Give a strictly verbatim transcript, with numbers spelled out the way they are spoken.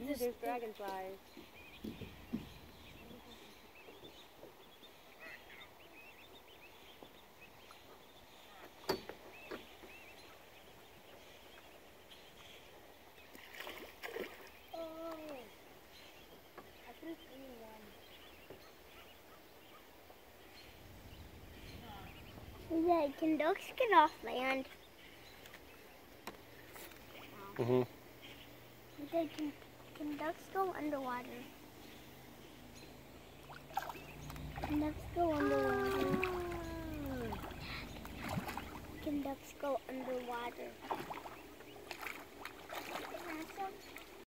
Ooh, there's dragonflies. Yeah, can ducks get off land? Mm-hmm. They can, can ducks go underwater? Can ducks go underwater? Can ducks go underwater?